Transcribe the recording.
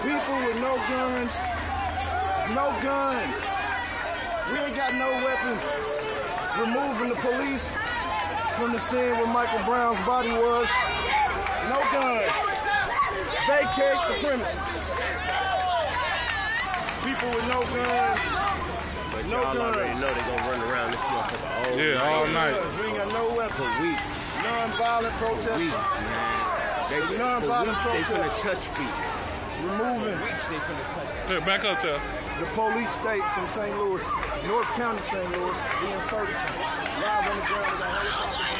People with no guns. No guns. We ain't got no weapons. Removing the police from the scene where Michael Brown's body was. No guns. Vacate the premises. People with no guns. But no y'all guns. already know they gonna run around this motherfucker all night. all night. We ain't got no weapons. For weeks. Non-violent protest. For weeks, man. They finna touch people. Removing They finna touch people. Here, back up, Tell. the police state from St. Louis, North County, St. Louis, being Ferguson. Live on the ground, we got helicopters.